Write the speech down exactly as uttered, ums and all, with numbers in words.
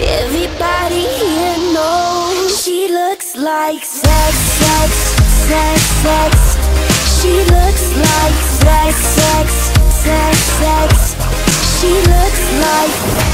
Everybody here knows she looks like sex, sex, sex, sex. She looks like sex, sex, sex, sex. She looks like